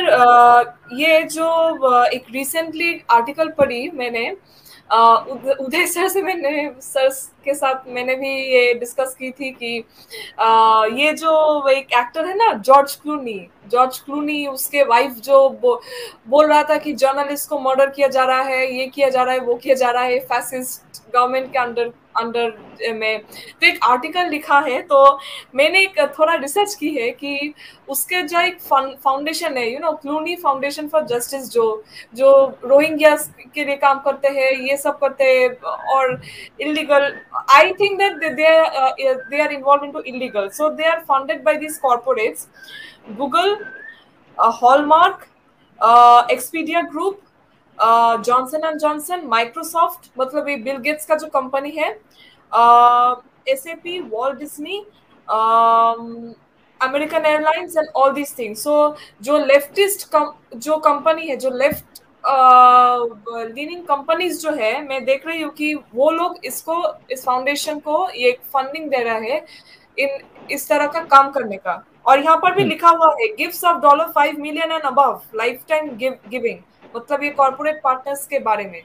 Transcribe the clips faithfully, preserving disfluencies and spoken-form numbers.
अ, ये जो अ, एक रिसेंटली आर्टिकल पढ़ी मैंने, अ, उद- उदय सर से, मैंने सर के साथ मैंने भी ये डिस्कस की थी कि अ, ये जो एक एक्टर है ना जॉर्ज क्लूनी, जॉर्ज क्लूनी उसके वाइफ जो बो, बोल रहा था कि जर्नलिस्ट को मर्डर किया जा रहा है, ये किया जा रहा है, वो किया जा रहा है फैसिस्ट गवर्नमेंट के अंडर अंडर में। तो एक आर्टिकल लिखा है, तो मैंने एक थोड़ा रिसर्च की है कि उसके जो एक फाउंडेशन है, you know Clooney foundation for justice, जो जो रोहिंग्या के लिए काम करते हैं, ये सब करते हैं, और illegal, I think that they are they are involved into illegal, so they are funded by these corporates, Google, uh, Hallmark, uh, Expedia Group, Johnson and Johnson, Microsoft, मतलब ये बिल गेट्स का जो कंपनी है, SAP, Walt Disney, American Airlines and all these things. So जो leftist जो company है, जो left leaning companies जो है, मैं देख रही हूँ कि वो लोग इसको, इस फाउंडेशन को ये फंडिंग दे रहा है इन इस तरह का काम करने का। और यहाँ पर भी लिखा हुआ है gifts of dollar five million and above life time giving, मतलब ये कॉर्पोरेट पार्टनर्स के बारे में।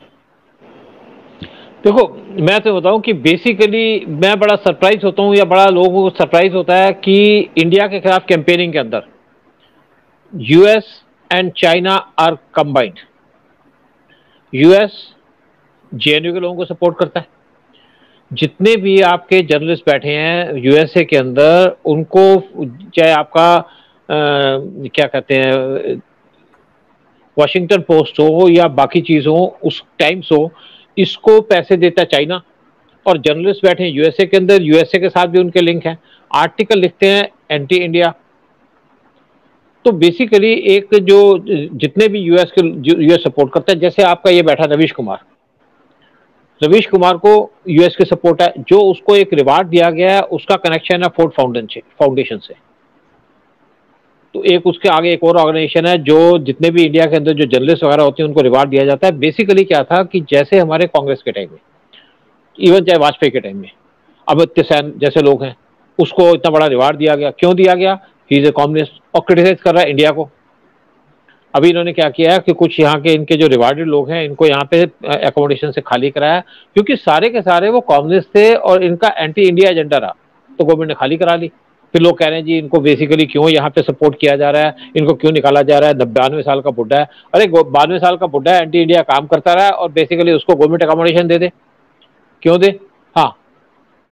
देखो, मैं तो बताऊं कि बेसिकली मैं बड़ा सरप्राइज होता हूं, या बड़ा लोगों को सरप्राइज होता है कि इंडिया के खिलाफ कैंपेनिंग के अंदर US and China are combined. US JNU के लोगों को सपोर्ट करता है। जितने भी आपके जर्नलिस्ट बैठे हैं यूएसए के अंदर, उनको चाहे आपका आ, क्या कहते हैं वॉशिंगटन पोस्ट हो या बाकी चीज हो, उस टाइम्स हो, इसको पैसे देता है चाइना। और जर्नलिस्ट बैठे हैं यूएसए के अंदर, यूएसए के साथ भी उनके लिंक हैं, आर्टिकल लिखते हैं एंटी इंडिया। तो बेसिकली एक जो जितने भी यूएस के यूएस सपोर्ट करते हैं, जैसे आपका ये बैठा रवीश कुमार, रवीश कुमार को यूएस के सपोर्ट है, जो उसको एक रिवार्ड दिया गया है, उसका कनेक्शन है फोर्ड फाउंडेशन फाउंडेशन से। तो एक उसके आगे एक और ऑर्गेनाइजेशन है, जो जितने भी इंडिया के अंदर जो जर्नलिस्ट वगैरह होते हैं उनको रिवार्ड दिया जाता है। बेसिकली क्या था कि जैसे हमारे कांग्रेस के टाइम में, इवन चाहे वाजपेयी के टाइम में, अमित्य सेन जैसे लोग हैं, उसको इतना बड़ा रिवार्ड दिया गया। क्यों दिया गया? ही इज ए कम्युनिस्ट और क्रिटिसाइज कर रहा है इंडिया को। अभी इन्होंने क्या किया है कि कुछ यहाँ के इनके जो रिवार्डेड लोग हैं, इनको यहाँ पे एकोमोडेशन से खाली कराया, क्योंकि सारे के सारे वो कम्युनिस्ट थे और इनका एंटी इंडिया एजेंडा रहा, तो गवर्नमेंट ने खाली करा ली। फिर लोग कह रहे हैं जी इनको बेसिकली क्यों यहाँ पे सपोर्ट किया जा रहा है, इनको क्यों निकाला जा रहा है, बानवे साल का बुढ़ा है। अरे बानवे साल का बुढ़ा है, एंटी इंडिया काम करता रहा है, और बेसिकली उसको गवर्नमेंट एकोमोडेशन दे दे, क्यों दे? हाँ,